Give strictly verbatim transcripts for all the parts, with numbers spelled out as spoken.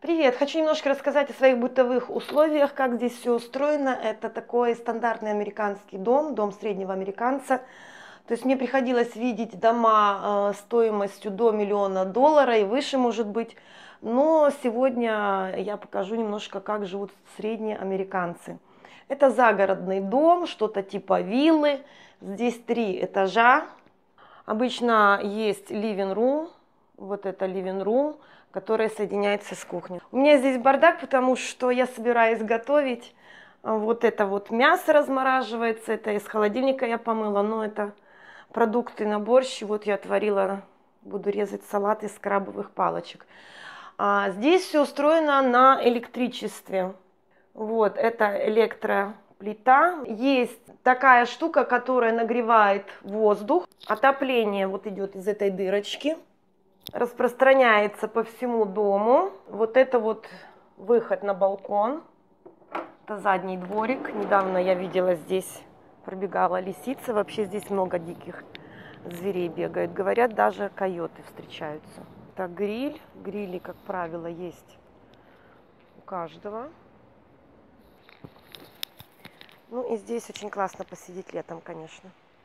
Привет! Хочу немножко рассказать о своих бытовых условиях, как здесь все устроено. Это такой стандартный американский дом, дом среднего американца. То есть мне приходилось видеть дома э, стоимостью до миллиона долларов и выше, может быть. Но сегодня я покажу немножко, как живут средние американцы. Это загородный дом, что-то типа виллы. Здесь три этажа. Обычно есть living room, вот это living room, которая соединяется с кухней. У меня здесь бардак, потому что я собираюсь готовить. Вот это вот мясо размораживается, это из холодильника я помыла, но это продукты на борщ. Вот я отварила, буду резать салат из крабовых палочек. А здесь все устроено на электричестве. Вот это электроплита. Есть такая штука, которая нагревает воздух. Отопление вот идет из этой дырочки. Распространяется по всему дому. Вот это вот выход на балкон. Это задний дворик. Недавно я видела здесь, пробегала лисица. Вообще здесь много диких зверей бегает. Говорят, даже койоты встречаются. Это гриль. Грили, как правило, есть у каждого. Ну и здесь очень классно посидеть летом, конечно.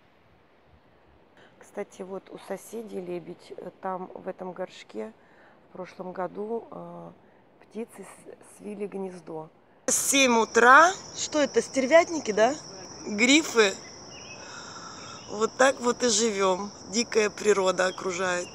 Кстати, вот у соседей лебедь, там в этом горшке в прошлом году э, птицы свили гнездо. семь утра. Что это, стервятники, да? Грифы. Вот так вот и живем. Дикая природа окружает.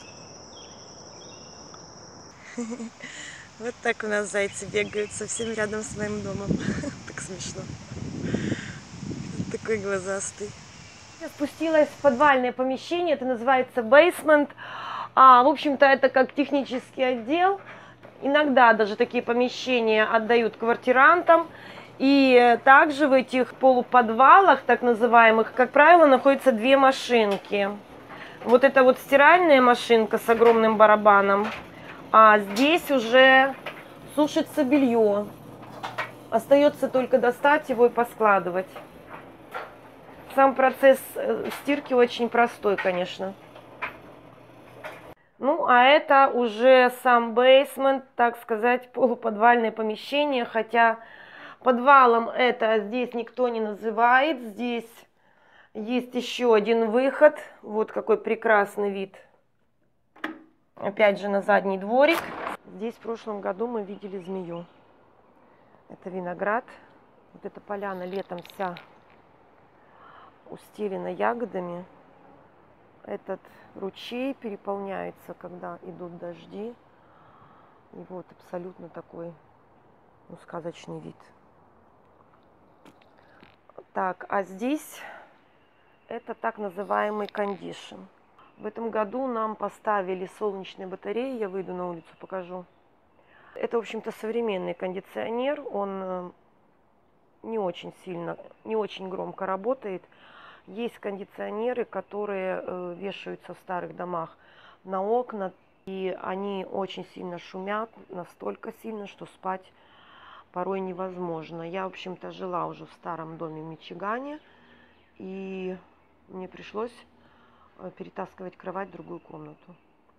Вот так у нас зайцы бегают совсем рядом с моим домом. Так смешно. Такой глазастый. Я спустилась в подвальное помещение, это называется basement. А, в общем-то, это как технический отдел. Иногда даже такие помещения отдают квартирантам. И также в этих полуподвалах, так называемых, как правило, находятся две машинки. Вот это вот стиральная машинка с огромным барабаном. А здесь уже сушится белье. Остается только достать его и поскладывать. Сам процесс стирки очень простой, конечно. Ну, а это уже сам бейсмент, так сказать, полуподвальное помещение. Хотя подвалом это здесь никто не называет. Здесь есть еще один выход. Вот какой прекрасный вид. Опять же на задний дворик. Здесь в прошлом году мы видели змею. Это виноград. Вот эта поляна летом вся устелена ягодами. Этот ручей переполняется, когда идут дожди. И вот абсолютно такой, ну, сказочный вид. Так, а здесь это так называемый кондишн. В этом году нам поставили солнечные батареи. Я выйду на улицу, покажу. Это, в общем-то, современный кондиционер. Он не очень сильно, не очень громко работает. Есть кондиционеры, которые э, вешаются в старых домах на окна, и они очень сильно шумят, настолько сильно, что спать порой невозможно. Я, в общем-то, жила уже в старом доме в Мичигане, и мне пришлось перетаскивать кровать в другую комнату.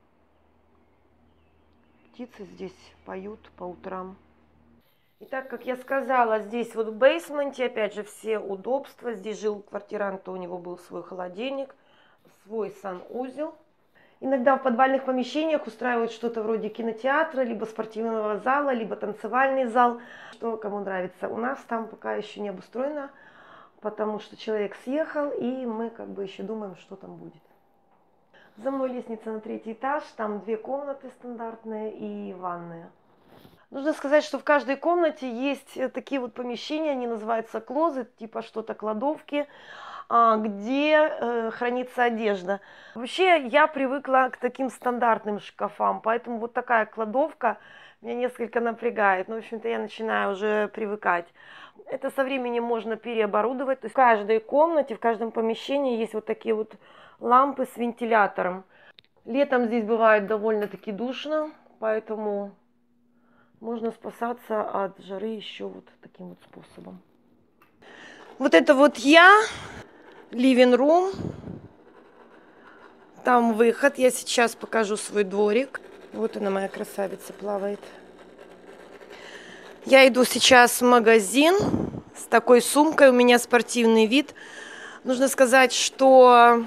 Птицы здесь поют по утрам. Итак, как я сказала, здесь вот в бейсменте, опять же, все удобства. Здесь жил квартирант, у него был свой холодильник, свой санузел. Иногда в подвальных помещениях устраивают что-то вроде кинотеатра, либо спортивного зала, либо танцевальный зал. Что кому нравится. У нас там пока еще не обустроено, потому что человек съехал, и мы как бы еще думаем, что там будет. За мной лестница на третий этаж, там две комнаты стандартные и ванная. Нужно сказать, что в каждой комнате есть такие вот помещения, они называются клозет, типа что-то кладовки, где хранится одежда. Вообще я привыкла к таким стандартным шкафам, поэтому вот такая кладовка меня несколько напрягает. Ну, в общем-то, я начинаю уже привыкать. Это со временем можно переоборудовать. То есть в каждой комнате, в каждом помещении есть вот такие вот лампы с вентилятором. Летом здесь бывает довольно-таки душно, поэтому можно спасаться от жары еще вот таким вот способом. Вот это вот я, living room. Там выход. Я сейчас покажу свой дворик. Вот она, моя красавица, плавает. Я иду сейчас в магазин с такой сумкой, у меня спортивный вид. Нужно сказать, что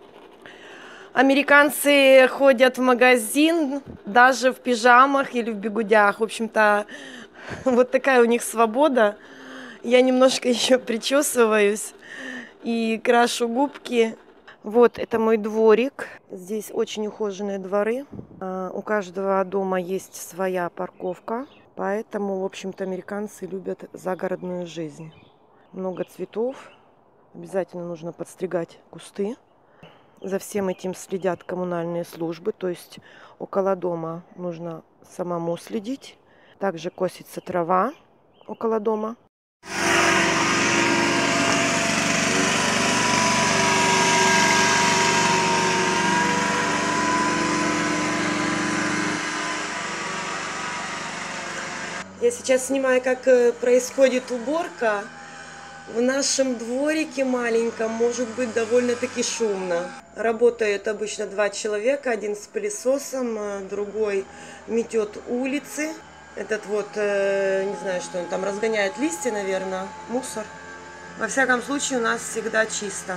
американцы ходят в магазин даже в пижамах или в бигудях. В общем-то, вот такая у них свобода. Я немножко еще причесываюсь и крашу губки. Вот, это мой дворик. Здесь очень ухоженные дворы. У каждого дома есть своя парковка. Поэтому, в общем-то, американцы любят загородную жизнь. Много цветов. Обязательно нужно подстригать кусты. За всем этим следят коммунальные службы. То есть около дома нужно самому следить. Также косится трава около дома. Я сейчас снимаю, как происходит уборка. В нашем дворике маленьком может быть довольно-таки шумно. Работают обычно два человека. Один с пылесосом, другой метет улицы. Этот вот, не знаю, что он там, разгоняет листья, наверное, мусор. Во всяком случае, у нас всегда чисто.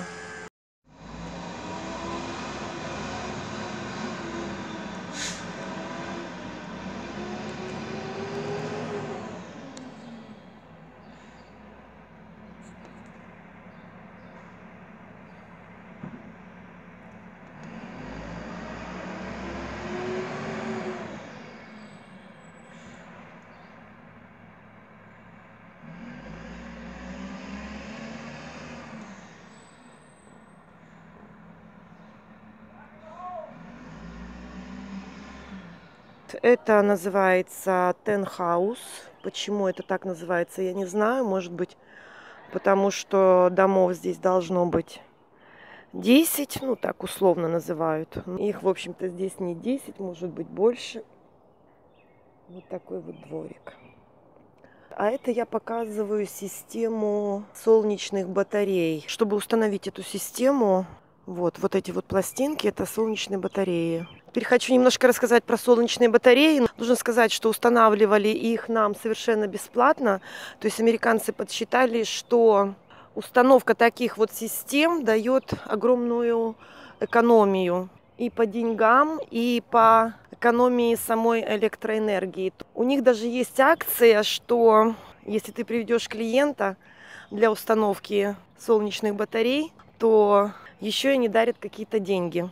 Это называется тенхаус. Почему это так называется, я не знаю. Может быть, потому что домов здесь должно быть десять. Ну, так условно называют. Их, в общем-то, здесь не десять, может быть, больше. Вот такой вот дворик. А это я показываю систему солнечных батарей. Чтобы установить эту систему, вот, вот эти вот пластинки, это солнечные батареи. Теперь хочу немножко рассказать про солнечные батареи. Нужно сказать, что устанавливали их нам совершенно бесплатно. То есть американцы подсчитали, что установка таких вот систем дает огромную экономию и по деньгам, и по экономии самой электроэнергии. У них даже есть акция, что если ты приведешь клиента для установки солнечных батарей, то еще и они дарят какие-то деньги.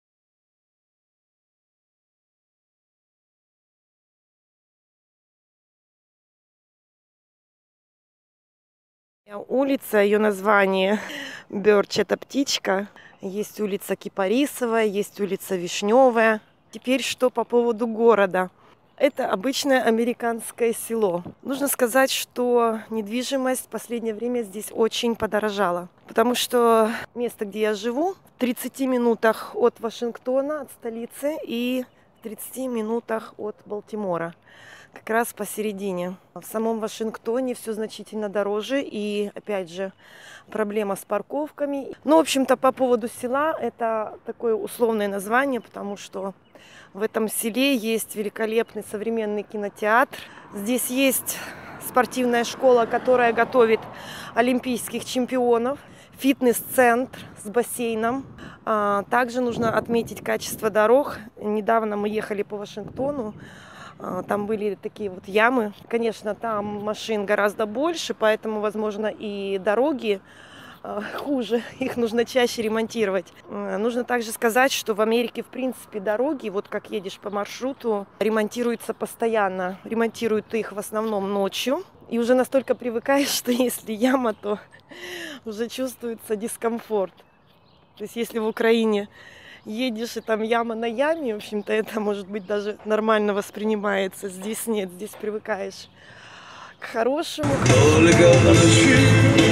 Улица, ее название Бёрч, это птичка. Есть улица Кипарисовая, есть улица Вишневая. Теперь что по поводу города. Это обычное американское село. Нужно сказать, что недвижимость в последнее время здесь очень подорожала. Потому что место, где я живу, в тридцати минутах от Вашингтона, от столицы, и в тридцати минутах от Балтимора. Как раз посередине. В самом Вашингтоне все значительно дороже. И, опять же, проблема с парковками. Ну, в общем-то, по поводу села, это такое условное название, потому что в этом селе есть великолепный современный кинотеатр. Здесь есть спортивная школа, которая готовит олимпийских чемпионов. Фитнес-центр с бассейном. Также нужно отметить качество дорог. Недавно мы ехали по Вашингтону. Там были такие вот ямы. Конечно, там машин гораздо больше, поэтому, возможно, и дороги хуже. Их нужно чаще ремонтировать. Нужно также сказать, что в Америке, в принципе, дороги, вот как едешь по маршруту, ремонтируются постоянно. Ремонтируют их в основном ночью. И уже настолько привыкаешь, что если яма, то уже чувствуется дискомфорт. То есть если в Украине едешь, и там яма на яме, в общем-то, это, может быть, даже нормально воспринимается. Здесь нет, здесь привыкаешь к хорошему. Ольга молчит,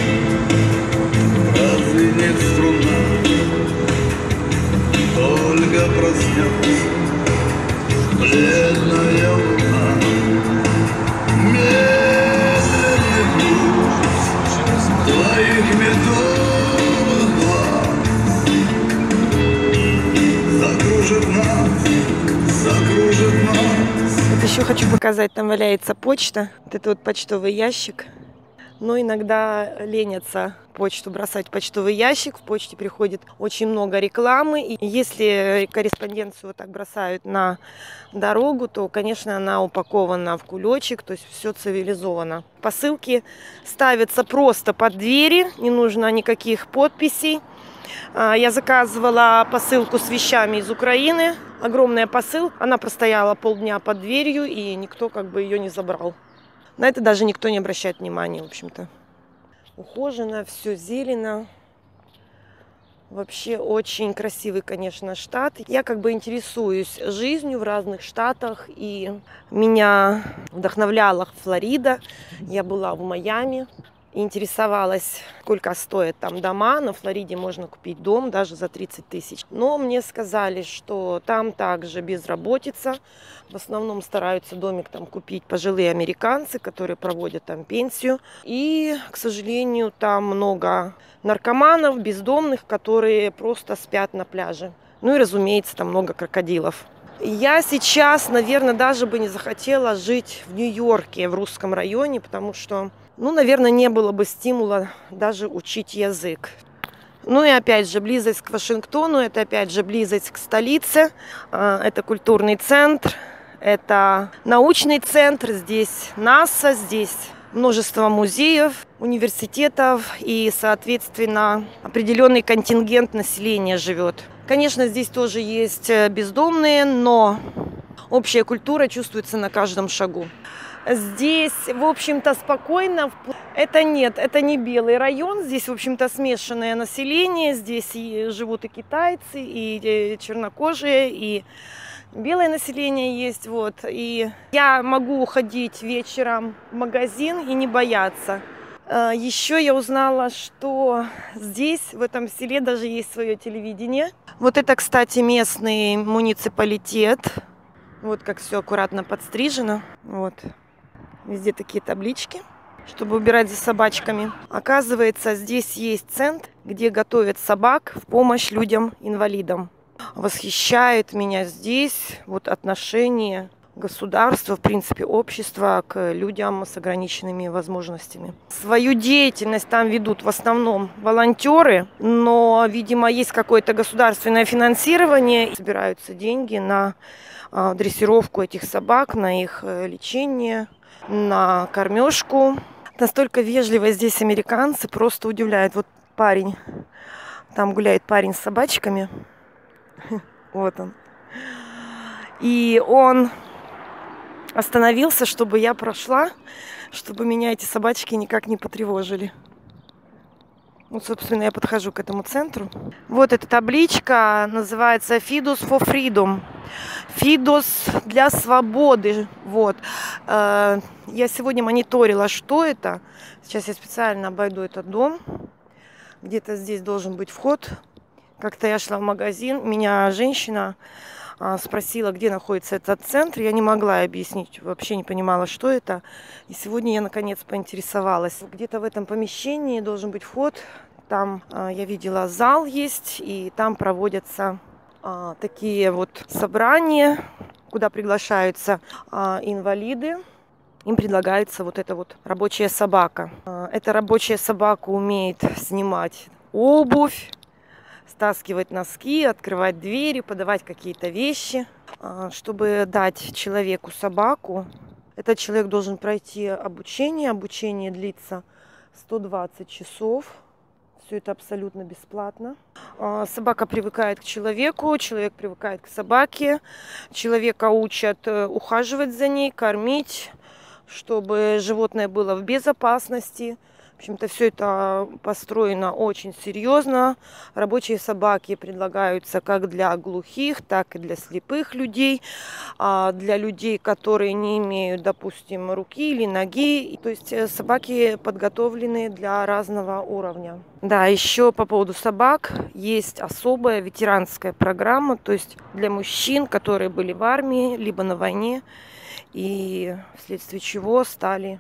разве струна? Ольга проснется, бледная луна. Медленный путь твоих медовых глаз закружит нас, закружит нас. Вот еще хочу показать, там валяется почта. Вот это вот почтовый ящик. Но иногда ленятся почту бросать в почтовый ящик. В почте приходит очень много рекламы. И если корреспонденцию вот так бросают на дорогу, то, конечно, она упакована в кулечек, то есть все цивилизовано. Посылки ставятся просто под двери, не нужно никаких подписей. Я заказывала посылку с вещами из Украины. Огромная посылка. Она простояла полдня под дверью, и никто как бы ее не забрал. На это даже никто не обращает внимания, в общем-то. Ухожено, все зелено. Вообще очень красивый, конечно, штат. Я как бы интересуюсь жизнью в разных штатах, и меня вдохновляла Флорида. Я была в Майами. Интересовалась, сколько стоят там дома. На Флориде можно купить дом даже за тридцать тысяч. Но мне сказали, что там также безработица. В основном стараются домик там купить пожилые американцы, которые проводят там пенсию. И, к сожалению, там много наркоманов, бездомных, которые просто спят на пляже. Ну и, разумеется, там много крокодилов. Я сейчас, наверное, даже бы не захотела жить в Нью-Йорке, в русском районе, потому что, ну, наверное, не было бы стимула даже учить язык. Ну и опять же, близость к Вашингтону, это опять же близость к столице, это культурный центр, это научный центр, здесь НАСА, здесь множество музеев, университетов и, соответственно, определенный контингент населения живет. Конечно, здесь тоже есть бездомные, но общая культура чувствуется на каждом шагу. Здесь, в общем-то, спокойно. Это нет, это не белый район. Здесь, в общем-то, смешанное население. Здесь и живут и китайцы, и чернокожие, и белое население есть. Вот. И я могу ходить вечером в магазин и не бояться. Еще я узнала, что здесь, в этом селе, даже есть свое телевидение. Вот это, кстати, местный муниципалитет. Вот как все аккуратно подстрижено. Вот. Везде такие таблички, чтобы убирать за собачками. Оказывается, здесь есть центр, где готовят собак в помощь людям-инвалидам. Восхищает меня здесь вот отношение государства, в принципе, общества к людям с ограниченными возможностями. Свою деятельность там ведут в основном волонтеры, но, видимо, есть какое-то государственное финансирование. Собираются деньги на дрессировку этих собак, на их лечение, на кормежку. Настолько вежливо здесь американцы, просто удивляет. Вот парень, там гуляет парень с собачками. Вот он. И он остановился, чтобы я прошла, чтобы меня эти собачки никак не потревожили. Вот, собственно, я подхожу к этому центру. Вот эта табличка называется Fidus for Freedom. Фидус для свободы. Вот. Я сегодня мониторила, что это. Сейчас я специально обойду этот дом. Где-то здесь должен быть вход. Как-то я шла в магазин, меня женщина спросила, где находится этот центр. Я не могла объяснить, вообще не понимала, что это. И сегодня я, наконец, поинтересовалась. Где-то в этом помещении должен быть вход. Там я видела, зал есть, и там проводятся такие вот собрания, куда приглашаются инвалиды. Им предлагается вот эта вот рабочая собака. Эта рабочая собака умеет снимать обувь, стаскивать носки, открывать двери, подавать какие-то вещи. Чтобы дать человеку собаку, этот человек должен пройти обучение. Обучение длится сто двадцать часов. Все это абсолютно бесплатно. Собака привыкает к человеку, человек привыкает к собаке. Человека учат ухаживать за ней, кормить, чтобы животное было в безопасности. В общем-то, все это построено очень серьезно. Рабочие собаки предлагаются как для глухих, так и для слепых людей, для людей, которые не имеют, допустим, руки или ноги. То есть собаки подготовлены для разного уровня. Да, еще по поводу собак есть особая ветеранская программа, то есть для мужчин, которые были в армии, либо на войне, и вследствие чего стали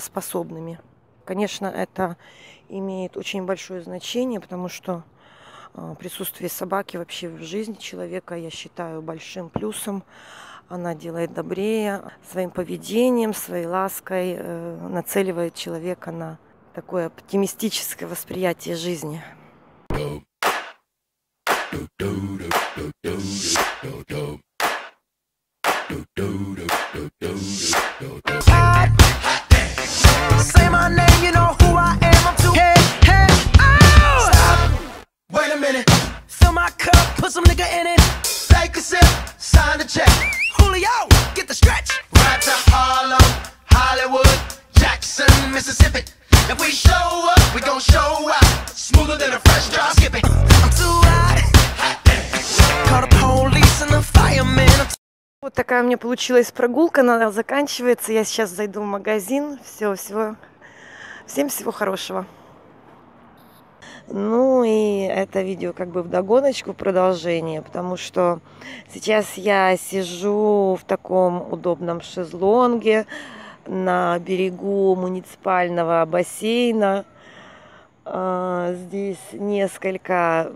нетрудоспособными. Конечно, это имеет очень большое значение, потому что Присутствие собаки вообще в жизни человека я считаю большим плюсом. Она делает добрее своим поведением, своей лаской, нацеливает человека на такое оптимистическое восприятие жизни. Sign the check. Julio, get the stretch. Right to Harlem, Hollywood, Jackson, Mississippi. If we show up, we gon' show out. Smoother than a fresh drop skipping. I'm too hot. Call the police and the firemen. Вот такая у меня получилась прогулка, она заканчивается. Я сейчас зайду в магазин. Все, всего, всем всего хорошего. Ну и это видео как бы вдогоночку, продолжение, потому что сейчас я сижу в таком удобном шезлонге на берегу муниципального бассейна. Здесь несколько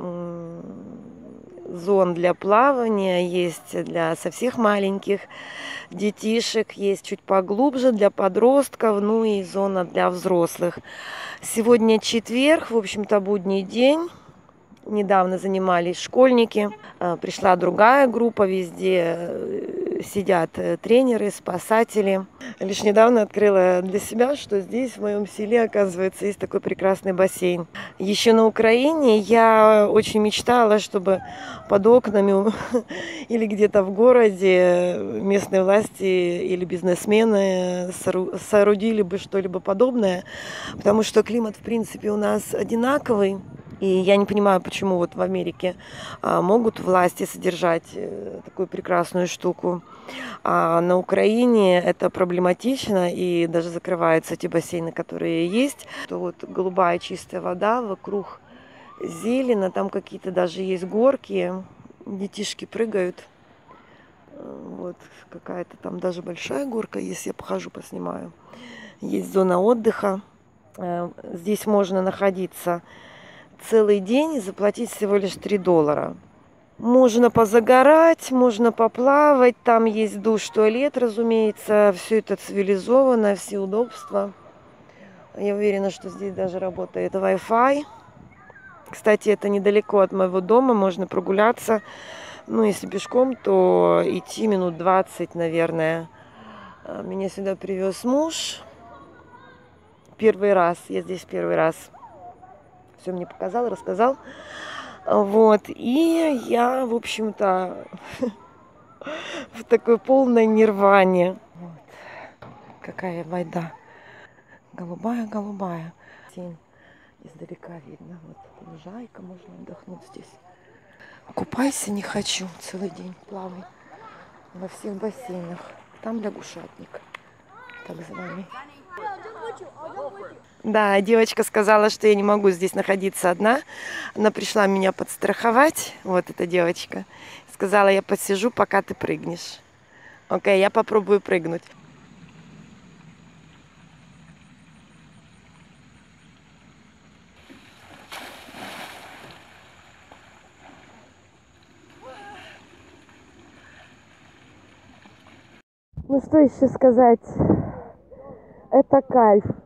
зон для плавания, есть для совсем маленьких детишек, есть чуть поглубже для подростков, ну и зона для взрослых. Сегодня четверг, в общем-то будний день. Недавно занимались школьники. Пришла другая группа, везде сидят тренеры, спасатели. Лишь недавно открыла для себя, что здесь, в моем селе, оказывается, есть такой прекрасный бассейн. Еще на Украине я очень мечтала, чтобы под окнами или где-то в городе местные власти или бизнесмены соорудили бы что-либо подобное, потому что климат, в принципе, у нас одинаковый. И я не понимаю, почему вот в Америке а, могут власти содержать э, такую прекрасную штуку, а на Украине это проблематично, и даже закрываются те бассейны, которые есть. То вот голубая чистая вода, вокруг зелено, там какие-то даже есть горки, детишки прыгают. Вот какая-то там даже большая горка, если я похожу, поснимаю. Есть зона отдыха. Здесь можно находиться целый день и заплатить всего лишь три доллара. Можно позагорать, можно поплавать, там есть душ, туалет, разумеется, все это цивилизовано, все удобства. Я уверена, что здесь даже работает Wi-Fi. Кстати, это недалеко от моего дома, можно прогуляться. Ну, если пешком, то идти минут двадцать, наверное. Меня сюда привез муж. Первый раз, я здесь первый раз. Все мне показал, рассказал. Вот. И я, в общем-то, в такой полной нирване. Вот. Какая вода. Голубая-голубая. Тень издалека видно. Вот лужайка, можно отдохнуть здесь. Купайся не хочу. Целый день плаваю во всех бассейнах. Там лягушатник, так званый. Да, девочка сказала, что я не могу здесь находиться одна. Она пришла меня подстраховать. Вот эта девочка. Сказала, я посижу, пока ты прыгнешь. Окей, я попробую прыгнуть. Ну что еще сказать? Это кайф.